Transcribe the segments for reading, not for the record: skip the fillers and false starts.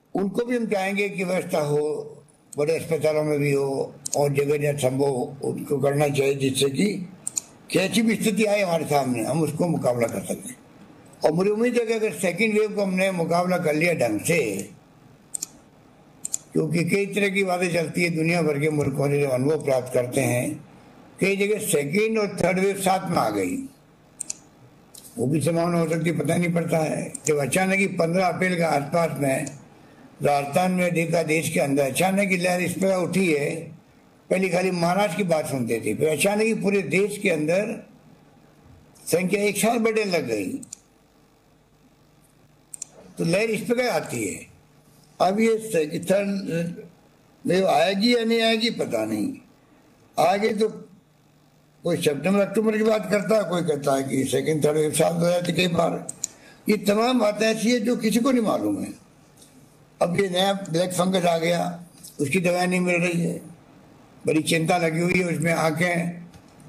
उनको भी हम चाहेंगे कि व्यवस्था हो, बड़े अस्पतालों में भी हो, और जगह जहाँ संभव उनको करना चाहिए, जिससे कि कैसी भी स्थिति आए हमारे सामने हम उसको मुकाबला कर सकें। और मुझे उम्मीद है कि अगर सेकेंड वेव को हमने मुकाबला कर लिया ढंग से, क्योंकि कई तरह की बातें चलती है, दुनिया भर के मुल्कों ने जो अनुभव प्राप्त करते हैं, कई जगह सेकेंड और थर्ड वेव साथ में आ गई, वो भी संभावना हो सकती है, पता नहीं पड़ता है। जब अचानक ही 15 अप्रैल के आसपास में राजस्थान में देखा देश के अंदर अचानक ही लहर इस पर उठी है, पहले खाली महाराष्ट्र की बात सुनते थे, फिर अचानक ही पूरे देश के अंदर संख्या एक साथ बढ़ने लग गई, तो लहर इस पर आती है। अब ये थर्ड वेव आएगी या नहीं आएगी पता नहीं, आगे तो कोई सितंबर अक्टूबर की बात करता है, कोई कहता है कि सेकंड थर्ड वेव साथ हो जाती कई बार। ये तमाम बातें ऐसी है जो किसी को नहीं मालूम है। अब ये नया ब्लैक फंगस आ गया, उसकी दवा नहीं मिल रही है, बड़ी चिंता लगी हुई है। उसमें आंखें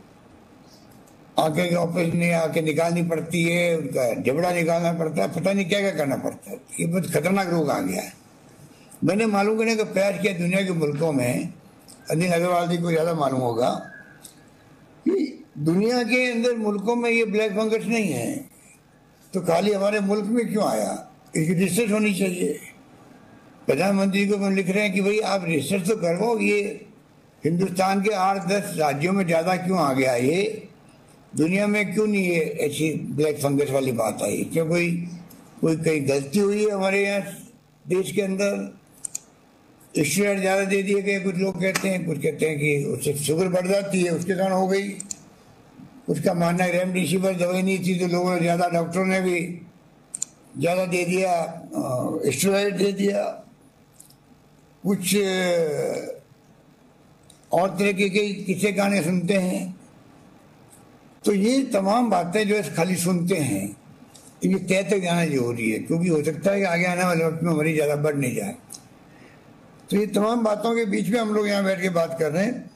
के ऑपरेशन नहीं, आंखें निकालनी पड़ती है, उनका जबड़ा निकालना पड़ता है, पता नहीं क्या क्या करना पड़ता है। ये बहुत खतरनाक रोग आ गया है। मैंने मालूम करने का प्रयास किया दुनिया के मुल्कों में, अनिल अग्रवाल जी को ज़्यादा मालूम होगा कि दुनिया के अंदर मुल्कों में ये ब्लैक फंगस नहीं है, तो खाली हमारे मुल्क में क्यों आया, इसकी रिसर्च होनी चाहिए। प्रधानमंत्री को हम लिख रहे हैं कि भाई आप रिसर्च तो करवाओ, ये हिंदुस्तान के 8-10 राज्यों में ज़्यादा क्यों आ गया, ये दुनिया में क्यों नहीं है ऐसी ब्लैक फंगस वाली बात आई, क्यों कोई कहीं गलती हुई है हमारे यहाँ देश के अंदर, स्टेरॉइड ज़्यादा दे दिए गए, कुछ लोग कहते हैं, कुछ कहते हैं कि उससे शुगर बढ़ जाती है, उसके कारण हो गई। उसका मानना है रेमडेसिविर दवाई नहीं थी, तो लोगों ने ज़्यादा, डॉक्टरों ने भी ज़्यादा दे दिया, स्टेरॉइड दे दिया। कुछ और तरह के कई किस्से गाने सुनते हैं। तो ये तमाम बातें जो है खाली सुनते हैं, इनकी तय तक जाना जरूरी है, क्योंकि हो सकता है कि आगे आने वाले वक्त में मरीज ज़्यादा बढ़ नहीं जाए। तो ये तमाम बातों के बीच में हम लोग यहाँ बैठ के बात कर रहे हैं।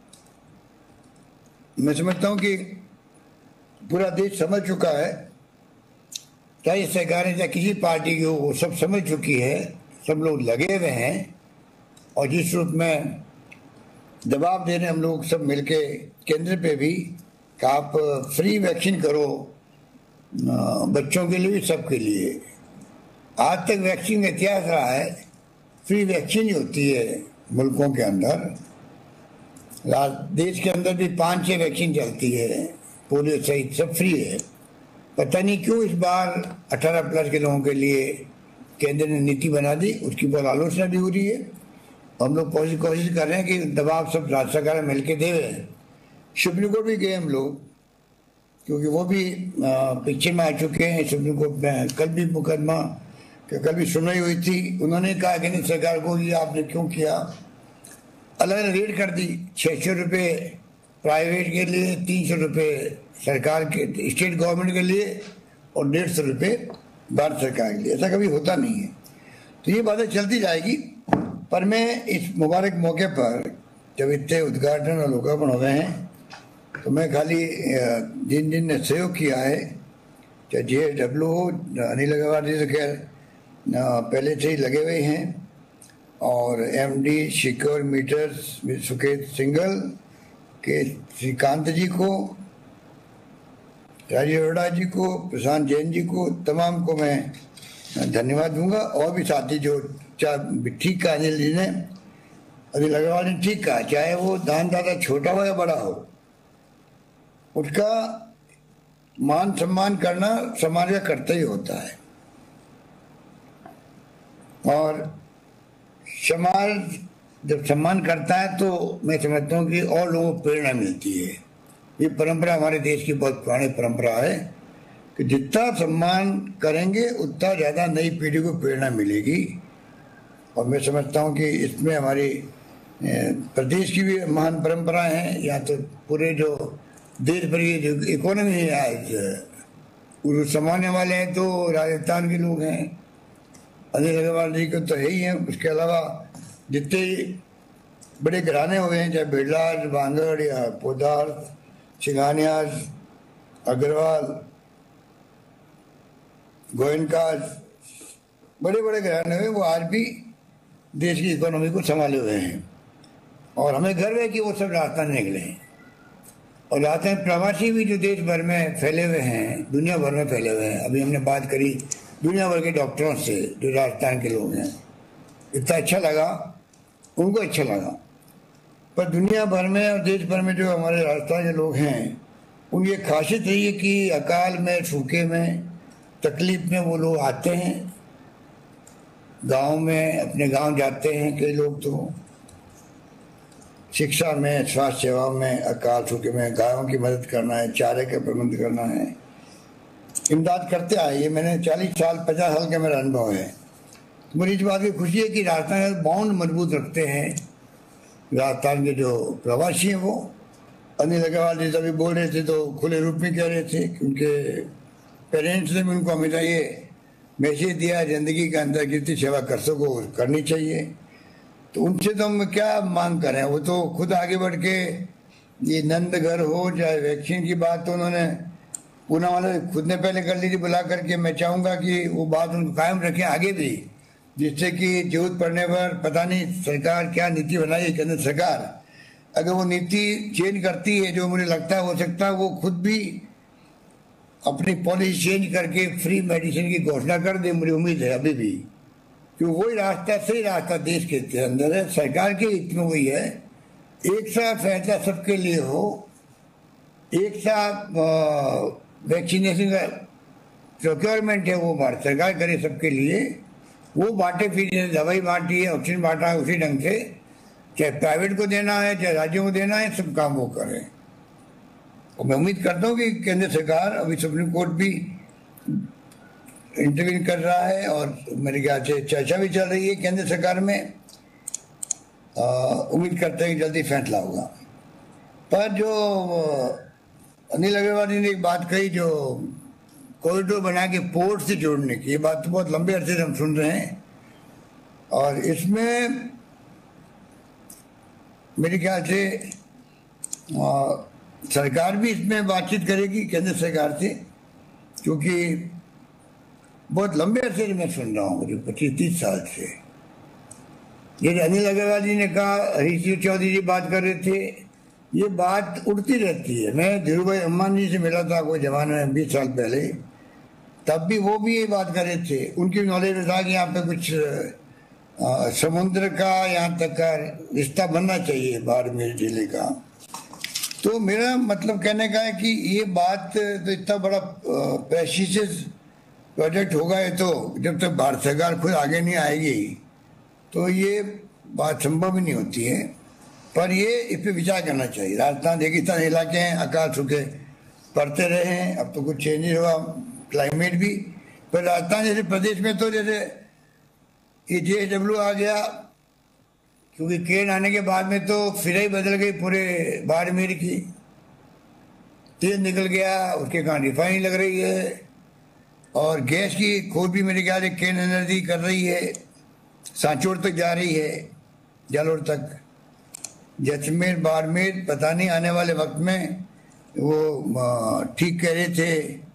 मैं समझता हूँ कि पूरा देश समझ चुका है, चाहे सरकारें चाहे किसी पार्टी की हो, वो सब समझ चुकी है, सब लोग लगे हुए हैं। और जिस रूप में दबाव दे रहे हैं हम लोग सब मिलके केंद्र पे भी कि आप फ्री वैक्सीन करो, बच्चों के लिए भी, सबके लिए। आज तक वैक्सीन का इतिहास रहा है, फ्री वैक्सीन ही होती है मुल्कों के अंदर। देश के अंदर भी 5-6 वैक्सीन चलती है, पोलियो सहित सब फ्री है। पता नहीं क्यों इस बार 18 प्लस के लोगों के लिए केंद्र ने नीति बना दी, उसकी बहुत आलोचना भी हो रही है। हम लोग कोशिश कर रहे हैं कि दबाव सब राज्य सरकार मिलकर देवे। सुप्रीम कोर्ट भी गए हम लोग, क्योंकि वो भी पीछे में आ चुके हैं सुप्रीम कोर्ट में। कल भी मुकदमा, कल भी सुनवाई हुई थी, उन्होंने कहा कि नहीं सरकार को ये आपने क्यों किया, अलग अलग रेट कर दी। 600 रुपये प्राइवेट के लिए, 300 रुपये सरकार के स्टेट गवर्नमेंट के लिए, और 150 रुपये भारत सरकार के लिए। ऐसा कभी होता नहीं है। तो ये बातें चलती जाएगी। पर मैं इस मुबारक मौके पर, जब इतने उद्घाटन और लोकार्पण हो गए हैं, तो मैं खाली जिन ने सहयोग किया है, चाहे JSW हो, अनिल अग्रवाल जी तो खैर पहले से ही लगे हुए हैं, और MD secure meters Suket Singhal के श्रीकांत जी को, राजीव अरोड़ा जी को, प्रशांत जैन जी को, तमाम को मैं धन्यवाद दूंगा। और भी साथी जो ठीक कहा अनिल जी ने, अनिल अग्रवाल ने ठीक कहा, चाहे वो दानदाता छोटा हो या बड़ा हो, उसका मान सम्मान करना समाज का कर्तव्य होता है। और समाज जब सम्मान करता है तो मैं समझता हूँ कि और लोगों को प्रेरणा मिलती है। ये परंपरा हमारे देश की बहुत पुरानी परंपरा है कि जितना सम्मान करेंगे उतना ज़्यादा नई पीढ़ी को प्रेरणा मिलेगी। और मैं समझता हूँ कि इसमें हमारी प्रदेश की भी महान परंपराएं हैं। या तो पूरे जो देश भर की जो इकोनॉमी है आज, उर्दू समाने वाले हैं तो राजस्थान के लोग हैं, अनिल अग्रवाल जी को तो है ही हैं। उसके अलावा जितने बड़े घराने हुए हैं, चाहे बिरला, बांगड़ या पोदार, सिंघानियाज, अग्रवाल, गोयनका, बड़े बड़े घराने हुए वो आज भी देश की इकोनॉमी को संभाले हुए हैं और हमें गर्व है कि वो सब राजस्थान निकले हैं। और राजस्थान प्रवासी भी जो देश भर में फैले हुए हैं, दुनिया भर में फैले हुए हैं। अभी हमने बात करी दुनिया भर के डॉक्टरों से जो राजस्थान के लोग हैं, इतना अच्छा लगा, उनको अच्छा लगा। पर दुनिया भर में और देश भर में जो हमारे राजस्थान के लोग हैं, उनकी खासियत रही है कि अकाल में, सूखे में, तकलीफ में वो लोग आते हैं, गांव में अपने गांव जाते हैं। कई लोग तो शिक्षा में, स्वास्थ्य सेवा में, अकाल सूखे में गायों की मदद करना है, चारे का प्रबंध करना है, इमदाद करते आए। ये मैंने 40 साल 50 साल का मेरा अनुभव है। मुझे इस बात की खुशी है कि राजस्थान का बॉन्ड मजबूत रखते हैं राजस्थान के जो प्रवासी हैं। वो अनिल अग्रवाल जी तभी बोल रहे थे तो खुले रूप में कह रहे थे कि उनके पेरेंट्स ने भी उनको हमेशा ये मैसेज दिया, जिंदगी के अंदर जितनी सेवा कर सको करनी चाहिए। तो उनसे तो हम क्या मांग करें, वो तो खुद आगे बढ़ के, ये नंद घर हो चाहे वैक्सीन की बात तो उन्होंने पूना वाले खुद ने पहले कर ली थी बुला करके। मैं चाहूँगा कि वो बात उनको कायम रखें आगे भी, जिससे कि जरूरत पड़ने पर, पता नहीं सरकार क्या नीति बनाई है केंद्र सरकार, अगर वो नीति चेंज करती है, जो मुझे लगता है हो सकता है वो खुद भी अपनी पॉलिसी चेंज करके फ्री मेडिसिन की घोषणा कर दे। मुझे उम्मीद है अभी भी, क्योंकि वही रास्ता, सही रास्ता देश के अंदर है। सरकार के हित में वही है, एक साथ फैसला सबके लिए हो, एक साथ वैक्सीनेशन का प्रोक्योरमेंट है वो भारत सरकार करे सबके लिए, वो बांटे। फिर दवाई बांटी है, ऑक्सीजन बांटा है, उसी ढंग से चाहे प्राइवेट को देना है चाहे राज्यों को देना है, सब काम वो करें। और मैं उम्मीद करता हूँ कि केंद्र सरकार, अभी सुप्रीम कोर्ट भी इंटरव्यू कर रहा है और मेरे ख्याल से चर्चा भी चल रही है केंद्र सरकार में। उम्मीद करते हैं कि जल्दी फैसला होगा। पर जो अनिल अग्रवाल जी ने एक बात कही, जो कॉरिडोर बना के पोर्ट से जोड़ने की, ये बात तो बहुत लंबे अरसे से हम सुन रहे हैं और इसमें मेरे ख्याल से सरकार भी इसमें बातचीत करेगी केंद्र सरकार से, क्योंकि बहुत लंबे अरसे से मैं सुन रहा हूँ, मुझे 25-30 साल से। ये अनिल अग्रवाल जी ने कहा, हरीश चौधरी जी बात कर रहे थे, ये बात उड़ती रहती है। मैं धीरू भाई अम्बानी जी से मिला था कोई जमाने में 20 साल पहले, तब भी वो भी ये बात कर रहे थे। उनकी नॉलेज में था कि यहाँ पे कुछ समुद्र का यहाँ तक का रिश्ता बनना चाहिए बाड़मेर जिले का। तो मेरा मतलब कहने का है कि ये बात तो इतना बड़ा प्रेशियस प्रोजेक्ट होगा, ये तो जब तक भारत सरकार खुद आगे नहीं आएगी तो ये बात संभव ही नहीं होती है। पर ये इस पर विचार करना चाहिए। राजस्थान रेगिस्तान इलाके हैं, अकाल सूखे पड़ते रहे हैं, अब तो कुछ चेंज हुआ क्लाइमेट भी। पर राजस्थान जैसे प्रदेश में तो जैसे ये JSW आ गया, क्योंकि केन आने के बाद में तो फिर ही बदल गई पूरे बाड़मेर की, तेल निकल गया, उसके कारण रिफाइनिंग लग रही है और गैस की खोज भी मेरे ख्याल से केन एनर्जी कर रही है, सांचौर तक जा रही है, जालोर तक। जैसलमेर बाड़मेर पता नहीं आने वाले वक्त में, वो ठीक कह रहे थे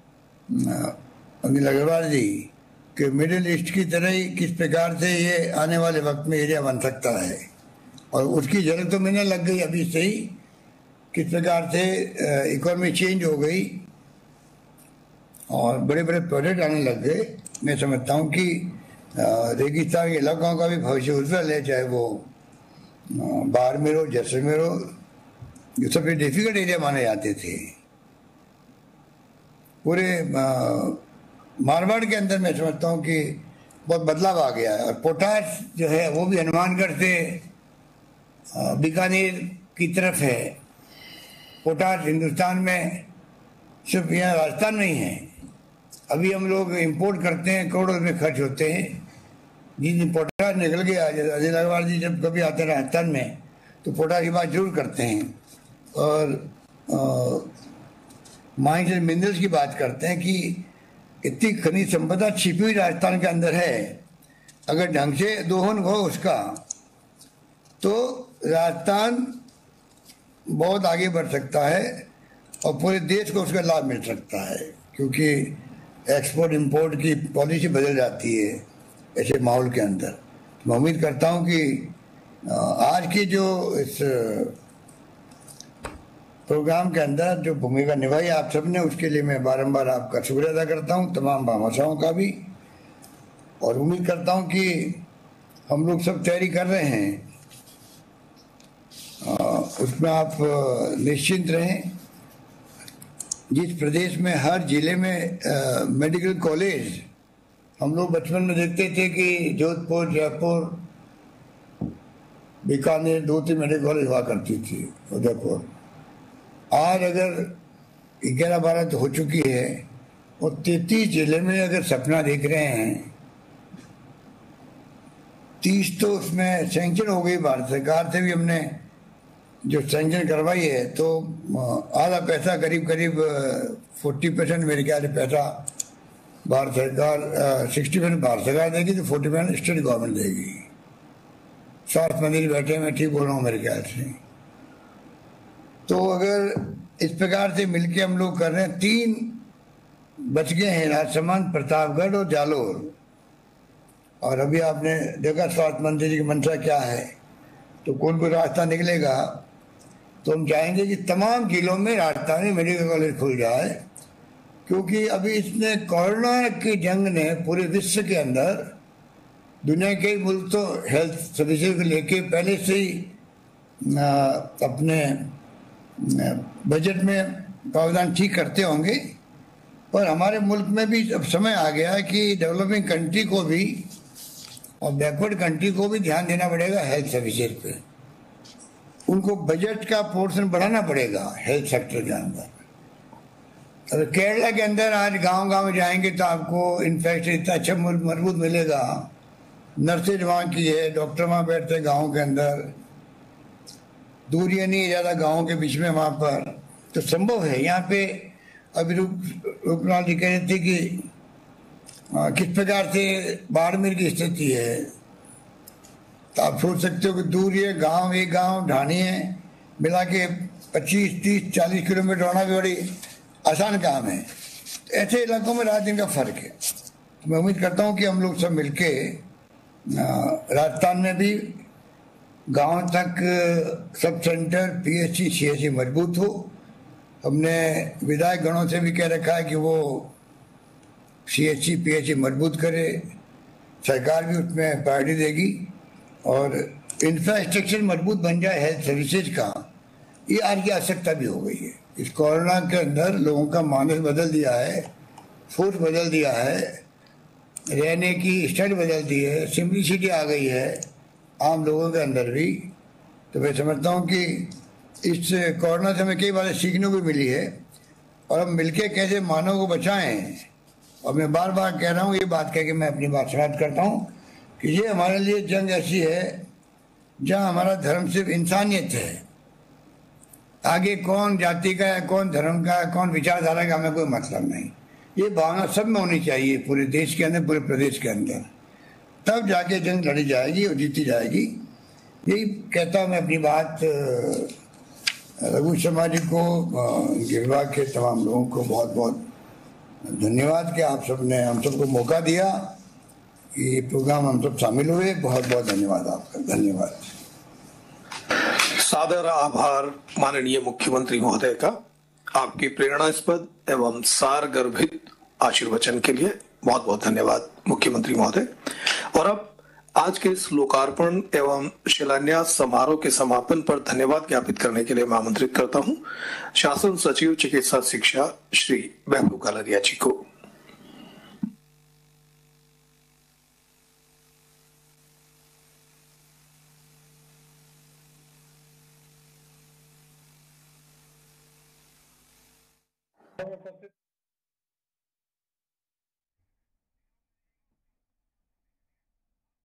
अनिल अग्रवाल जी कि मिडिल ईस्ट की तरह ही किस प्रकार से ये आने वाले वक्त में एरिया बन सकता है, और उसकी जरूरत तो मैंने लग गई अभी से ही, किस प्रकार से इकोनॉमी चेंज हो गई और बड़े बड़े प्रोजेक्ट आने लग गए। मैं समझता हूँ कि रेगिस्तान के इलाकों का भी भविष्य उज्जवल है, चाहे वो बाड़मेर हो, जैसलमेर हो, जो सबसे डिफिकल्ट एरिया माने जाते थे। पूरे मारवाड़ के अंदर मैं समझता हूँ कि बहुत बदलाव आ गया है। और पोटाश जो है वो भी हनुमानगढ़ से बीकानेर की तरफ है। पोटाश हिंदुस्तान में सिर्फ यहाँ राजस्थान में ही है। अभी हम लोग इंपोर्ट करते हैं, करोड़ों रुपये खर्च होते हैं। जिस दिन पोटाश निकल गया, अजय अग्रवाल जी जब कभी आते हैं राजस्थान में तो पोटाश की बात जरूर करते हैं और माइंस एंड मिनरल्स की बात करते हैं कि इतनी खनिज संपदा छिपी हुई राजस्थान के अंदर है। अगर ढंग से दोहन हो उसका तो राजस्थान बहुत आगे बढ़ सकता है और पूरे देश को उसका लाभ मिल सकता है, क्योंकि एक्सपोर्ट इंपोर्ट की पॉलिसी बदल जाती है। ऐसे माहौल के अंदर। मैं उम्मीद करता हूं कि आज की जो इस प्रोग्राम के अंदर जो भूमिका निभाई आप सबने, उसके लिए मैं बारंबार आपका शुक्रिया अदा करता हूं, तमाम भामाशाहों का भी। और उम्मीद करता हूं कि हम लोग सब तैयारी कर रहे हैं, उसमें आप निश्चिंत रहें। जिस प्रदेश में हर जिले में मेडिकल कॉलेज, हम लोग बचपन में देखते थे कि जोधपुर, जयपुर, बीकानेर 2-3 मेडिकल कॉलेज हुआ करती थी, उदयपुर। आज अगर 11-12 तो हो चुकी है, और 33 जिले में अगर सपना देख रहे हैं, 30 तो उसमें सैंक्शन हो गई। भारत सरकार से भी हमने जो सैंक्शन करवाई है, तो आधा पैसा करीब 40% मेरे ख्याल से पैसा भारत सरकार, 60% भारत सरकार देगी, तो 40% स्टेट गवर्नमेंट देगी। स्वास्थ्य मंत्री बैठे, मैं ठीक बोल रहा हूँ मेरे ख्याल से। तो अगर इस प्रकार से मिलके हम लोग कर रहे हैं, 3 बच गए हैं, राजसमंद, प्रतापगढ़ और जालोर। और अभी आपने देखा स्वास्थ्य मंत्री जी की मंशा क्या है, तो कौन कोई रास्ता निकलेगा, तो हम चाहेंगे कि तमाम जिलों में राजस्थानी मेडिकल कॉलेज खुल जाए। क्योंकि अभी इसने, कोरोना की जंग ने पूरे विश्व के अंदर, दुनिया के मुल्क तो हेल्थ सर्विसेज को लेके पहले से ही अपने बजट में प्रावधान ठीक करते होंगे, पर हमारे मुल्क में भी अब समय आ गया है कि डेवलपिंग कंट्री को भी और बैकवर्ड कंट्री को भी ध्यान देना पड़ेगा हेल्थ सर्विसेज पे। उनको बजट का पोर्शन बढ़ाना पड़ेगा हेल्थ सेक्टर के अंदर। अगर केरला के अंदर आज गांव-गांव में जाएंगे तो आपको इंफ्रास्ट्रक्चर इतना अच्छा मजबूत मिलेगा, नर्सेज वहाँ की है, डॉक्टर वहाँ बैठते गाँव के अंदर, दूरियाँ नहीं ज़्यादा गाँव के बीच में वहाँ पर, तो संभव है। यहाँ पे अभी रूपलाल जी कह रहे थे कि किस प्रकार से बाड़मेर की स्थिति है, तो आप सोच सकते हो कि दूर ये गांव, एक गांव ढाणी है, मिला के 25, 30, 40 किलोमीटर होना भी बड़ी आसान काम है। तो ऐसे इलाकों में रात दिन का फर्क है। तो मैं उम्मीद करता हूँ कि हम लोग सब मिलके राजस्थान में भी गांव तक सब सेंटर, पीएचसी, सीएचसी मजबूत हो। हमने विधायक गणों से भी कह रखा है कि वो सीएचसी, पीएचसी मजबूत करे, सरकार भी उसमें प्रायोरिटी देगी, और इंफ्रास्ट्रक्चर मजबूत बन जाए हेल्थ सर्विसेज का। ये आज की आवश्यकता भी हो गई है। इस कोरोना के अंदर लोगों का मानस बदल दिया है, सोच बदल दिया है, रहने की स्टाइल बदल दी है, सिंपलिसिटी आ गई है आम लोगों के अंदर भी। तो मैं समझता हूँ कि इस कोरोना से हमें कई बातें सीखने को मिली है, और हम मिलके कैसे मानव को बचाएं। और मैं बार बार कह रहा हूँ, ये बात कह के मैं अपनी बात समाप्त करता हूँ कि ये हमारे लिए जंग ऐसी है जहाँ हमारा धर्म सिर्फ इंसानियत है। आगे कौन जाति का है, कौन धर्म का है, कौन विचारधारा का, हमें कोई मतलब नहीं। ये भावना सब में होनी चाहिए, पूरे देश के अंदर, पूरे प्रदेश के अंदर, तब जाके जंग लड़ी जाएगी और जीती जाएगी। यही कहता हूँ मैं अपनी बात। रघु शर्मा जी को, विभाग के तमाम लोगों को बहुत बहुत धन्यवाद कि आप सबने हम सबको मौका दिया, ये प्रोग्राम हम सब शामिल हुए। बहुत बहुत धन्यवाद आपका। धन्यवाद। सादर आभार माननीय मुख्यमंत्री महोदय का, आपकी प्रेरणास्पद एवं सार गर्भित आशीर्वचन के लिए बहुत बहुत धन्यवाद मुख्यमंत्री महोदय। और अब आज के इस लोकार्पण एवं शिलान्यास समारोह के समापन पर धन्यवाद ज्ञापित करने के लिए मैं आमंत्रित करता हूं शासन सचिव चिकित्सा शिक्षा श्री वैभव गालरिया जी को।